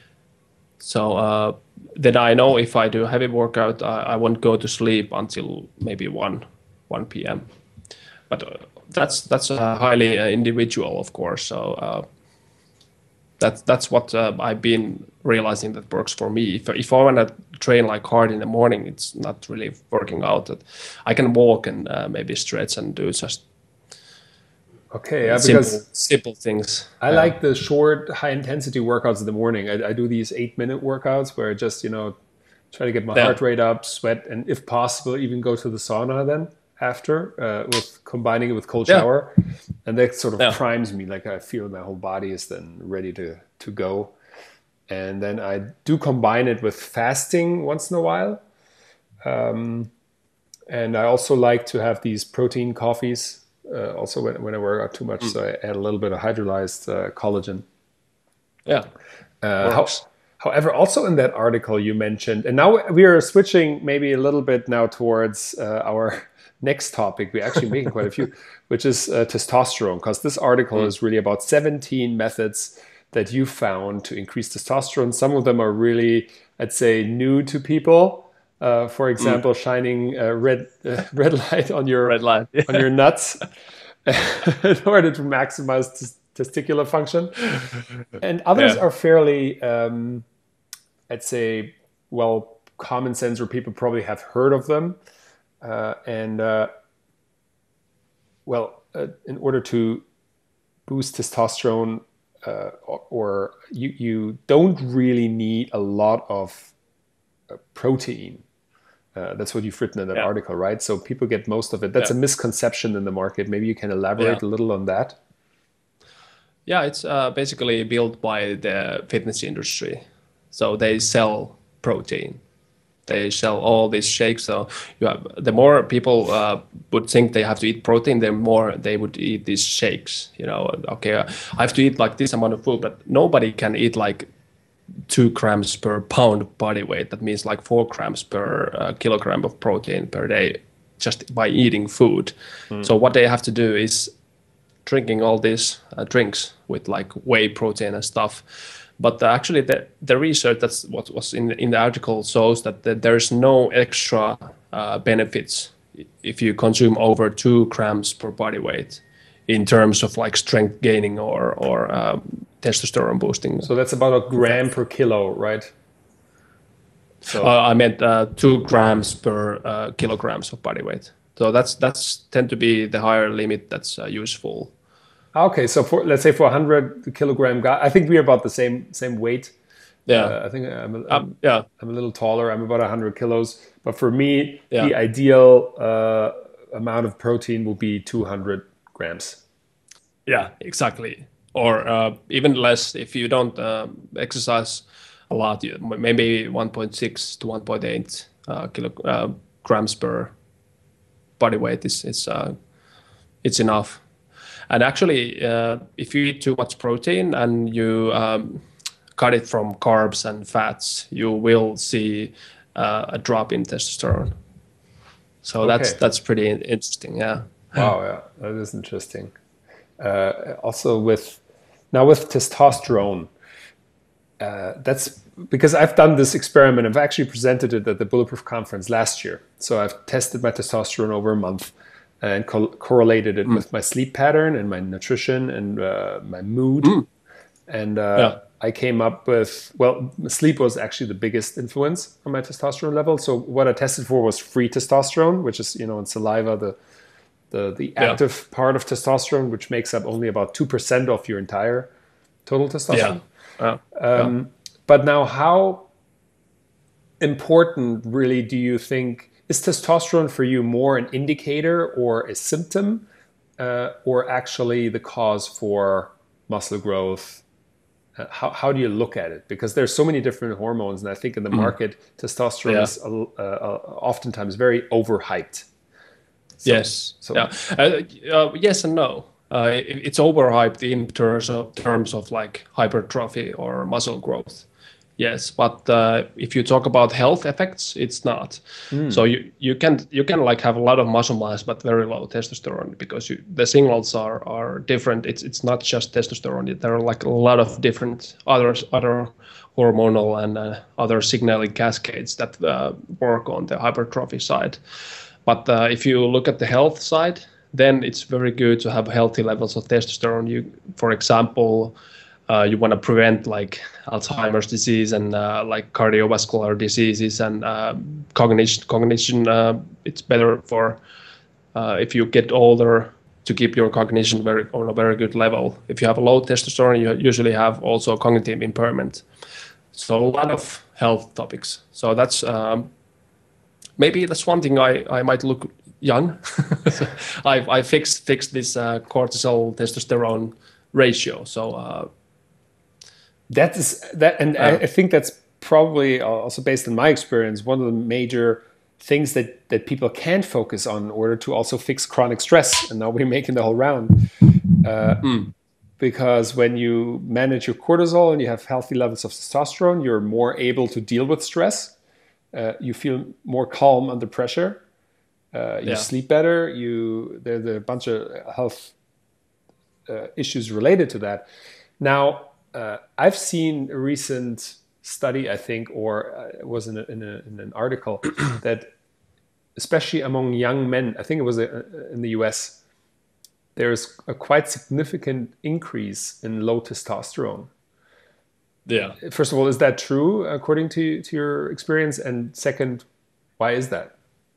So uh, then I know if I do a heavy workout I, I won't go to sleep until maybe one p m But uh, that's that's uh, highly uh, individual, of course. So uh, that's that's what uh, I've been realizing that works for me. If if I want to train like hard in the morning, it's not really working out. I can walk and uh, maybe stretch and do just. Okay, yeah, simple, because simple things. I yeah. like the short, high-intensity workouts in the morning. I, I do these eight-minute workouts where I just, you know, try to get my yeah. heart rate up, sweat, and if possible, even go to the sauna then after, uh, with combining it with cold yeah. shower. And that sort of yeah. primes me, like I feel my whole body is then ready to, to go. And then I do combine it with fasting once in a while. Um, and I also like to have these protein coffees. Uh, also, when, when I work out too much, mm. so I add a little bit of hydrolyzed uh, collagen. Yeah. Uh, how, however, also in that article you mentioned, and now we are switching maybe a little bit now towards uh, our next topic. We're actually making quite a few, which is uh, testosterone, because this article mm. is really about seventeen methods that you found to increase testosterone. Some of them are really, I'd say, new to people. Uh, for example, mm. shining uh, red uh, red light on your red light. Yeah. on your nuts in order to maximize t- testicular function, and others yeah. are fairly, um, I'd say, well, common sense, or people probably have heard of them, uh, and uh, well, uh, in order to boost testosterone, uh, or, or you you don't really need a lot of uh, protein. Uh, that's what you've written in that yeah. article, right? So people get most of it. That's yeah. a misconception in the market. Maybe you can elaborate yeah. a little on that. Yeah, it's uh, basically built by the fitness industry. So they sell protein. they sell all these shakes. So you have, the more people uh, would think they have to eat protein, the more they would eat these shakes. You know, okay, uh, I have to eat like this amount of food, but nobody can eat like two grams per pound body weight. That means like four grams per uh, kilogram of protein per day just by eating food. Mm. So what they have to do is drinking all these uh, drinks with like whey protein and stuff. But uh, actually the, the research that's what was in, in the article shows that the, there's no extra uh, benefits if you consume over two grams per body weight in terms of like strength gaining or, or um, testosterone boosting. So that's about a gram per kilo, right? So uh, I meant uh, two grams per uh, kilograms of body weight. So that's that's tend to be the higher limit that's uh, useful. Okay, so for let's say for a hundred kilogram guy, I think we're about the same same weight. Yeah, uh, I think I'm a, I'm, um, yeah I'm a little taller. I'm about a hundred kilos, but for me, yeah. the ideal uh, amount of protein will be two hundred grams. Yeah, exactly. Or uh, even less if you don't uh, exercise a lot. Maybe one point six to one point eight uh, kilograms uh, per body weight is is uh, it's enough. And actually, uh, if you eat too much protein and you um, cut it from carbs and fats, you will see uh, a drop in testosterone. So okay. that's that's pretty interesting. Yeah. Wow. Yeah, that is interesting. Uh, also, with now with testosterone, uh, that's because I've done this experiment. I've actually presented it at the Bulletproof conference last year. So I've tested my testosterone over a month and co- correlated it mm. with my sleep pattern and my nutrition and uh, my mood. Mm. And uh, yeah. I came up with, well, sleep was actually the biggest influence on my testosterone level. So what I tested for was free testosterone, which is, you know, in saliva, the the the active yeah. part of testosterone, which makes up only about two percent of your entire total testosterone. Yeah. Uh, um, yeah. But now, how important really do you think, is testosterone for you more an indicator or a symptom, uh, or actually the cause for muscle growth? Uh, how, how do you look at it? Because there's so many different hormones, and I think in the market, mm. testosterone yeah. is uh, uh, oftentimes very overhyped. So, yes. So. Yeah. Uh, uh, yes and no. Uh, it, it's overhyped in terms of terms of like hypertrophy or muscle growth. Yes, but uh, if you talk about health effects, it's not. Mm. So you, you can you can like have a lot of muscle mass but very low testosterone because you, the signals are are different. It's it's not just testosterone. There are like a lot of different other other hormonal and uh, other signaling cascades that uh, work on the hypertrophy side. But uh, if you look at the health side, then it's very good to have healthy levels of testosterone. You, for example. Uh, you want to prevent like Alzheimer's disease and uh, like cardiovascular diseases and uh, cognition. Cognition, uh, it's better for uh, if you get older to keep your cognition very on a very good level. If you have a low testosterone, you usually have also cognitive impairment. So a lot of health topics. So that's um, maybe that's one thing I, I might look young. so I I fixed fixed this uh, cortisol testosterone ratio. So. Uh, That is that, and uh, I think that's probably also based on my experience, one of the major things that that people can't focus on in order to also fix chronic stress. And now we're making the whole round, uh, mm. because when you manage your cortisol and you have healthy levels of testosterone, you're more able to deal with stress. Uh, you feel more calm under pressure. Uh, you yeah. sleep better. You there's a bunch of health uh, issues related to that. Now. Uh, I've seen a recent study, I think, or uh, it was in, a, in, a, in an article that, especially among young men, I think it was a, a, in the U S, there's a quite significant increase in low testosterone. Yeah. First of all, is that true according to, to your experience? And second, why is that?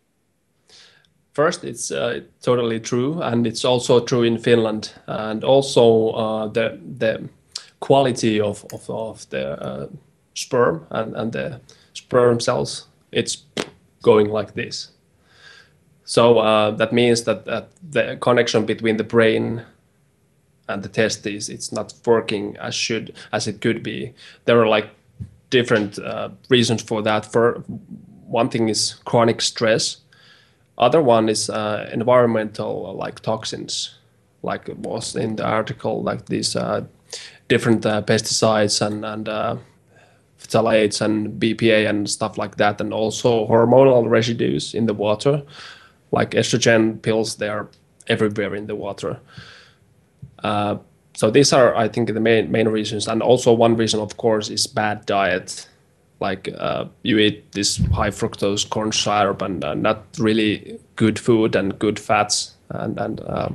First, it's uh, totally true, and it's also true in Finland, and also uh, the the. quality of, of, of the uh, sperm and, and the sperm cells, it's going like this. So uh, that means that, that the connection between the brain and the testes, it's not working as should as it could be. There are like different uh, reasons for that. For one thing is chronic stress. Other one is uh, environmental uh, like toxins, like it was in the article, like these uh, different uh, pesticides and and uh, phthalates and B P A and stuff like that, and also hormonal residues in the water, like estrogen pills. They are everywhere in the water. Uh, so these are, I think, the main main reasons, and also one reason, of course, is bad diet. Like uh, you eat this high fructose corn syrup and uh, not really good food and good fats and and uh,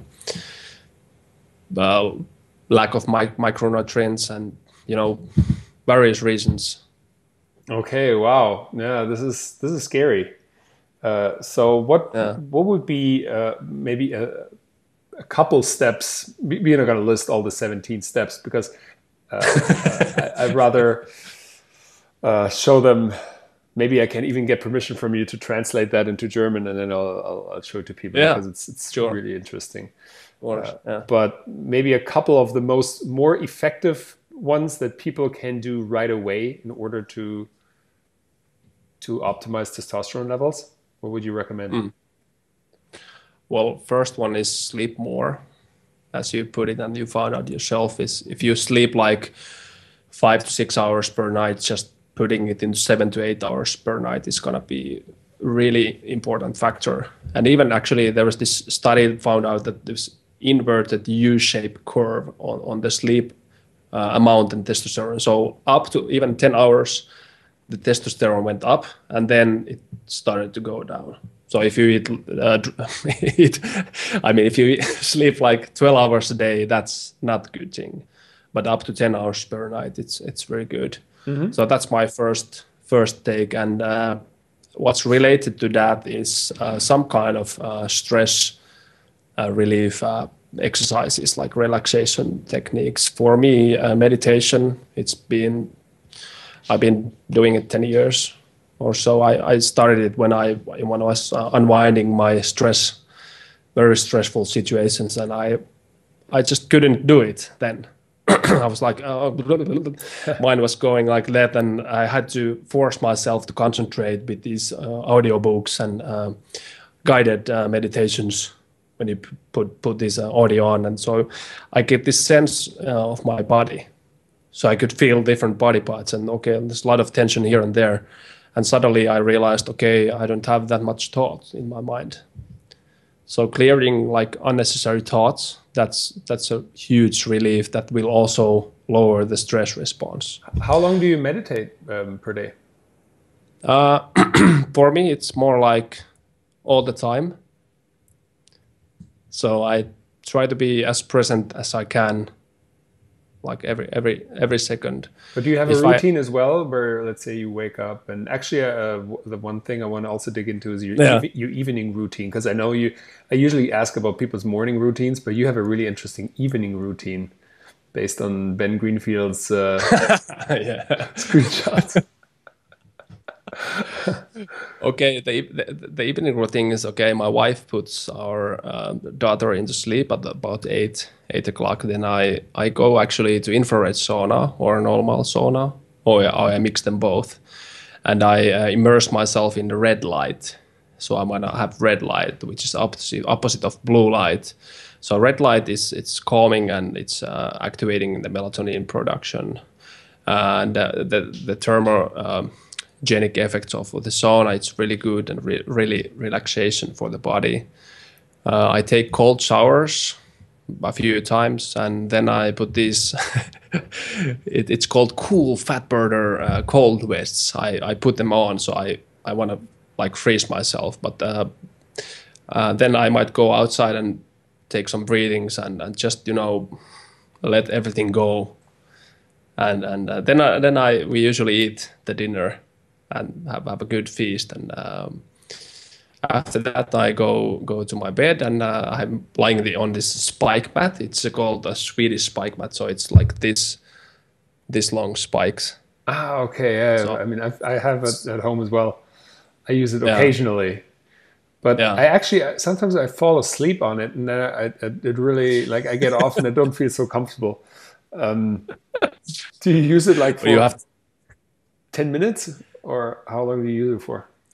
uh, lack of mi- micronutrients and you know various reasons. Okay, wow. Yeah, this is this is scary. Uh, so what Yeah. what would be uh, maybe a, a couple steps? We- We're not going to list all the seventeen steps because uh, uh, I, I'd rather uh, show them. Maybe I can even get permission from you to translate that into German, and then I'll, I'll, I'll show it to people Yeah, because it's it's sure. really interesting. Or, Uh, yeah. But maybe a couple of the most more effective ones that people can do right away in order to to optimize testosterone levels. What would you recommend? Mm. Well, first one is sleep more, as you put it, and you found out yourself, is if you sleep like five to six hours per night, just putting it into seven to eight hours per night is gonna be really important factor. And even actually there was this study that found out that this inverted U-shaped curve on, on the sleep uh, amount and testosterone. So up to even ten hours, the testosterone went up and then it started to go down. So if you eat, uh, eat I mean, if you sleep like twelve hours a day, that's not a good thing. But up to ten hours per night, it's it's very good. Mm-hmm. So that's my first first take. And uh, what's related to that is uh, some kind of uh, stress uh, relief uh, exercises, like relaxation techniques. For me, uh, meditation, it's been, I've been doing it ten years or so. I, I started it when I when I was uh, unwinding my stress, very stressful situations, and I I just couldn't do it then. I was like, oh, mine was going like that, and I had to force myself to concentrate with these uh, audiobooks and uh, guided uh, meditations when you put put this uh, audio on, and so I get this sense uh, of my body, so I could feel different body parts, and okay, there's a lot of tension here and there, and suddenly I realized, okay, I don't have that much thought in my mind. So clearing like unnecessary thoughts, that's that's a huge relief that will also lower the stress response. How long do you meditate um, per day? Uh, for me, it's more like all the time. So I try to be as present as I can, like every every every second. But do you have If a routine I, as well, where let's say you wake up, and actually uh, the one thing I want to also dig into is your Yeah. ev- your evening routine, because I know you. I usually ask about people's morning routines, but you have a really interesting evening routine based on Ben Greenfield's uh, yeah. screenshots. Okay, the, the the evening routine is okay. My wife puts our uh, daughter into sleep at about eight eight o'clock. Then I I go actually to infrared sauna or normal sauna, or I mix them both, and I uh, immerse myself in the red light. So I'm gonna have red light, which is opposite opposite of blue light. So red light is it's calming and it's uh, activating the melatonin production, uh, and uh, the the thermo. Um, genic effects of the sauna, it's really good and re- really relaxation for the body. Uh, I take cold showers a few times, and then I put these, it, it's called cool fat burner uh, cold vests. I, I put them on, so I, I want to like freeze myself, but uh, uh, then I might go outside and take some breathings and, and just, you know, let everything go. And and uh, then I, then I we usually eat the dinner and have, have a good feast, and um, after that I go go to my bed, and uh, I'm lying the, on this spike mat. It's called a Swedish spike mat, so it's like this this long spikes. Ah, okay. Yeah. So, I mean, I, I have it at home as well. I use it Yeah. occasionally, but Yeah. I actually sometimes I fall asleep on it, and then I, I it really like I get off and I don't feel so comfortable. Um, do you use it like for you have ten minutes, or how long do you use it for?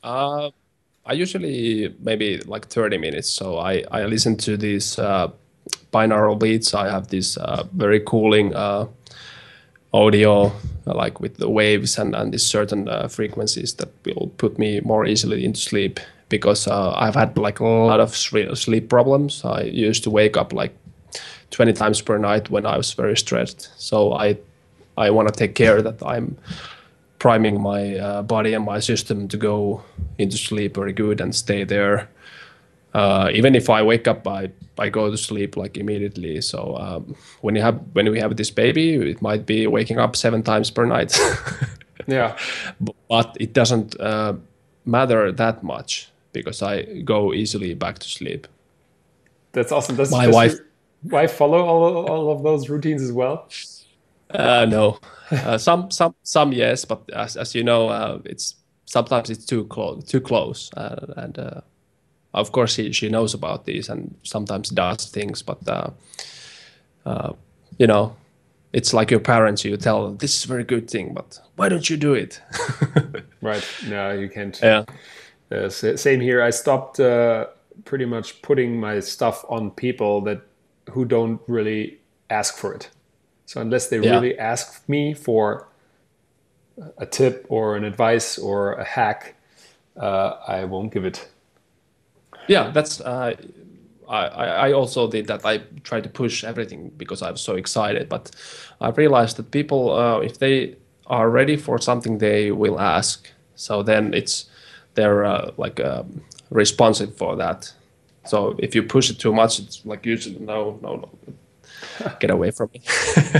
Uh, I usually maybe like thirty minutes. So I, I listen to these uh, binaural beats. I have this uh, very cooling uh, audio, uh, like with the waves and, and these certain uh, frequencies that will put me more easily into sleep because uh, I've had like a lot of sre- sleep problems. I used to wake up like twenty times per night when I was very stressed. So I I want to take care that I'm priming my uh, body and my system to go into sleep very good and stay there. Uh, even if I wake up, I, I go to sleep like immediately. So um, when you have when we have this baby, it might be waking up seven times per night. Yeah, But it doesn't uh, matter that much because I go easily back to sleep. that's awesome. Does, My does wife, your wife follow all, all of those routines as well? uh, no, uh, some some some yes, but as as you know, uh, it's sometimes it's too close too close, uh, and uh, of course she she knows about these and sometimes does things, but uh, uh, you know, it's like your parents. You tell them this is a very good thing, but why don't you do it? Right. No, you can't. Yeah. Uh, sa- same here. I stopped uh, pretty much putting my stuff on people that who don't really ask for it. So unless they Yeah. really ask me for a tip or an advice or a hack, uh, I won't give it. Yeah, that's uh, I, I I also did that. I tried to push everything because I was so excited, but I realized that people, uh, if they are ready for something, they will ask. So then it's they're uh, like um, responsive for that. So if you push it too much, it's like usually no, no, no, get away from me.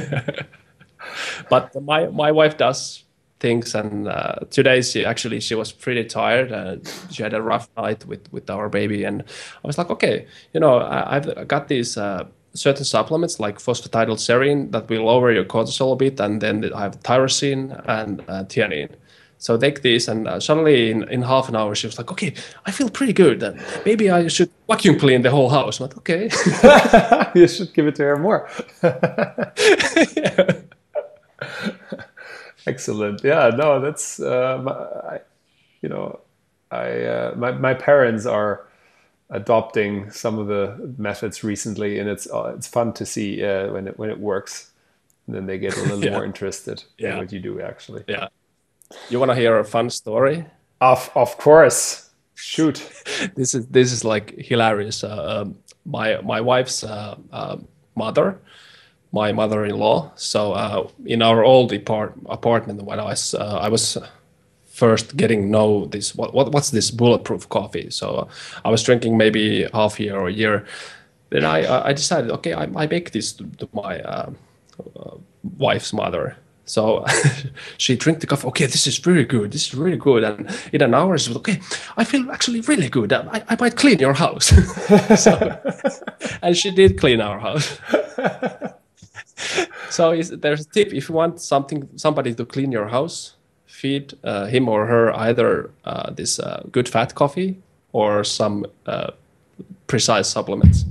But my my wife does things, and uh, today she actually she was pretty tired and she had a rough night with with our baby, and I was like, okay, you know, I, I've got these uh, certain supplements like phosphatidylserine that will lower your cortisol a bit, and then I have tyrosine and uh, theanine. So take this, and uh, suddenly in, in half an hour she was like, okay, I feel pretty good, and maybe I should vacuum clean the whole house. I'm like, okay. You should give it to her more. Yeah. Excellent. Yeah, no, that's uh, my, I, you know, I uh, my my parents are adopting some of the methods recently, and it's uh, it's fun to see uh, when it when it works. And then they get a little Yeah. more interested in Yeah. what you do, actually. Yeah. You want to hear a fun story? Of of course, shoot. This is this is like hilarious. Uh, um, my my wife's uh, uh, mother, my mother-in-law. So uh, in our old apart- apartment, when I was uh, I was first getting know this what, what what's this bulletproof coffee. So uh, I was drinking maybe half year or a year. Then I uh, I decided, okay, I, I make this to, to my uh, uh, wife's mother. So she drank the coffee. Okay, this is very good. This is really good. And in an hour, she was okay. I feel actually really good. I, I might clean your house. So, and she did clean our house. So is, there's a tip: if you want something, somebody to clean your house, feed uh, him or her either uh, this uh, good fat coffee or some uh, precise supplements.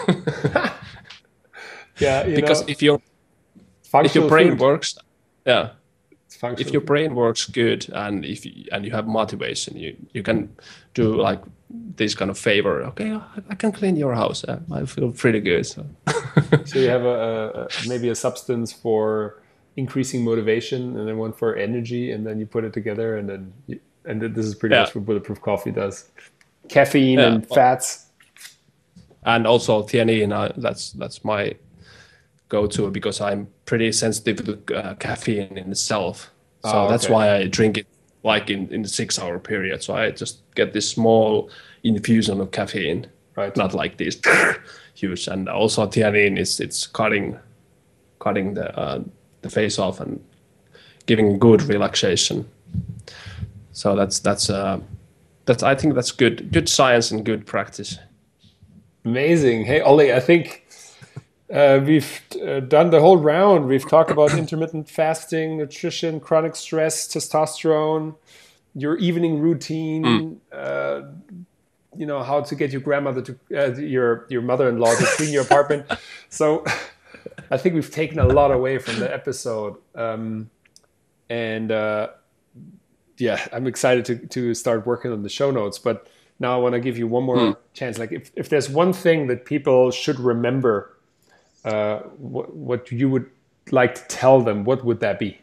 Yeah, you Because know, if your if your functional brain food. works, yeah. It's functional If your food. brain works good and if you, and you have motivation, you you can do like this kind of favor. Okay, I, I can clean your house. Uh, I feel pretty good. So. So you have a, a maybe a substance for increasing motivation, and then one for energy, and then you put it together, and then you, and this is pretty Yeah, much what bulletproof coffee does. Caffeine yeah, and well, fats. and also theanine. Uh, that's that's my go-to because I'm pretty sensitive to uh, caffeine in itself. So Oh, that's okay. why I drink it like in in the six-hour period. So I just get this small infusion of caffeine, Right. not like this huge. And also theanine is it's cutting cutting the uh, the face off and giving good relaxation. So that's that's uh, that's I think that's good good science and good practice. Amazing. Hey, Olli, I think uh, we've uh, done the whole round. We've talked about intermittent fasting, nutrition, chronic stress, testosterone, your evening Mm. routine, uh, you know, how to get your grandmother to, uh, your, your mother-in-law to clean your apartment. So I think we've taken a lot away from the episode. Um, and uh, yeah, I'm excited to to start working on the show notes. But now I want to give you one more mm. chance. Like, if, if there's one thing that people should remember, uh, what what you would like to tell them, what would that be?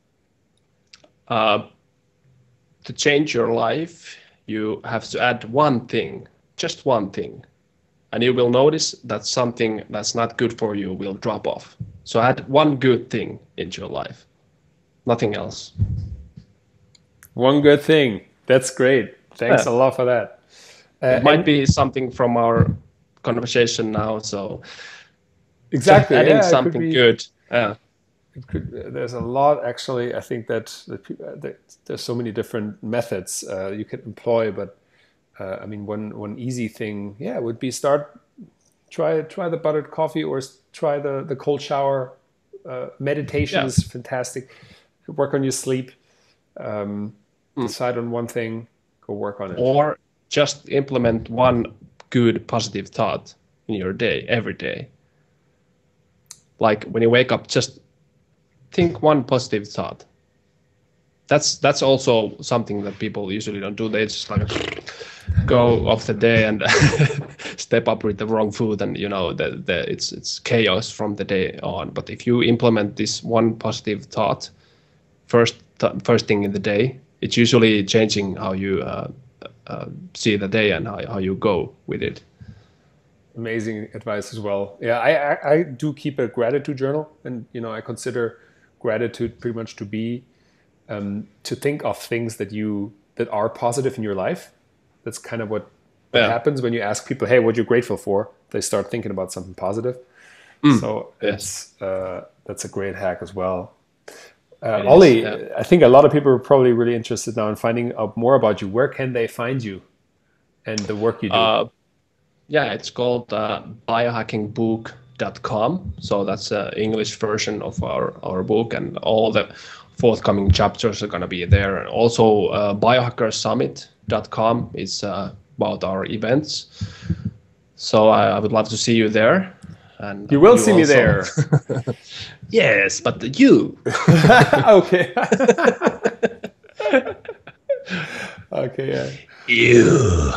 Uh, to change your life, you have to add one thing, just one thing. And you will notice that something that's not good for you will drop off. So add one good thing into your life. Nothing else. One good thing. That's great. Thanks yeah. a lot for that. Uh, it might and... be something from our conversation now. So exactly, adding yeah, something be... good. Yeah. It could, there's a lot, actually. I think that, that, that there's so many different methods uh, you can employ, but uh, I mean, one one easy thing, yeah, would be start try try the buttered coffee or try the the cold shower. Uh, meditation yeah. is fantastic. Work on your sleep. Um, mm. Decide on one thing. Go work on it. Or just implement one good positive thought in your day every day. Like when you wake up, just think one positive thought. That's that's also something that people usually don't do. They just like go off the day and step up with the wrong food, and you know the, the it's it's chaos from the day on. But if you implement this one positive thought first th- first thing in the day, it's usually changing how you uh, uh, see the day and how, how you go with it. Amazing advice as well. Yeah, I, I I do keep a gratitude journal, and you know I consider gratitude pretty much to be um, to think of things that you that are positive in your life. That's kind of what, what yeah. happens when you ask people, "Hey, what you're grateful for?" They start thinking about something positive. Mm. So yes. it's uh, that's a great hack as well. Uh, Olli, yeah. I think a lot of people are probably really interested now in finding out more about you. Where can they find you and the work you do? Uh, yeah, it's called uh, biohacking book dot com. So that's an English version of our, our book, and all the forthcoming chapters are going to be there. And also uh, biohacker summit dot com is uh, about our events. So I, I would love to see you there. And you will you see also... me there. Yes, but you. Okay. Okay, yeah. You.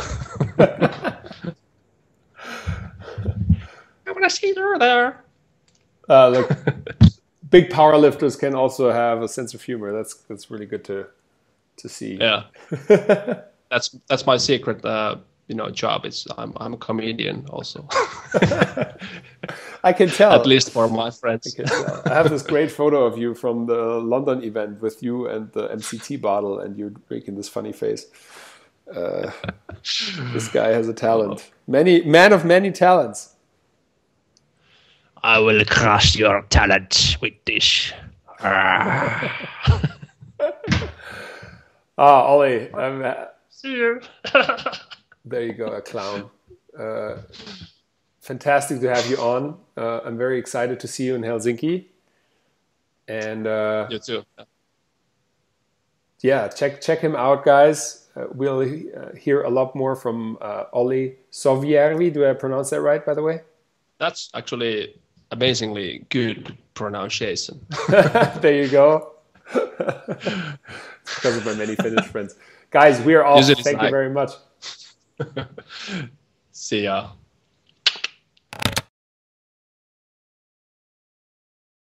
I want to see you there. Uh, look, big powerlifters can also have a sense of humor. That's that's really good to to see. Yeah. that's that's my secret. Uh, you know, job. It's I'm I'm a comedian also. I can tell. At least for my friends. I can tell. I have this great photo of you from the London event with you and the M C T bottle, and you're making this funny face. Uh, this guy has a talent. Many man of many talents. I will crush your talent with this. Ah, ah Olli, I'm. Uh, See you. There you go, a clown. Uh, fantastic to have you on. Uh, I'm very excited to see you in Helsinki. And uh, you too. Yeah, check check him out, guys. Uh, we'll uh, hear a lot more from uh, Olli Sovijärvi. Do I pronounce that right, by the way? That's actually amazingly good pronunciation. There you go. Because of my many Finnish friends. Guys, we are off. Thank you very much. See ya.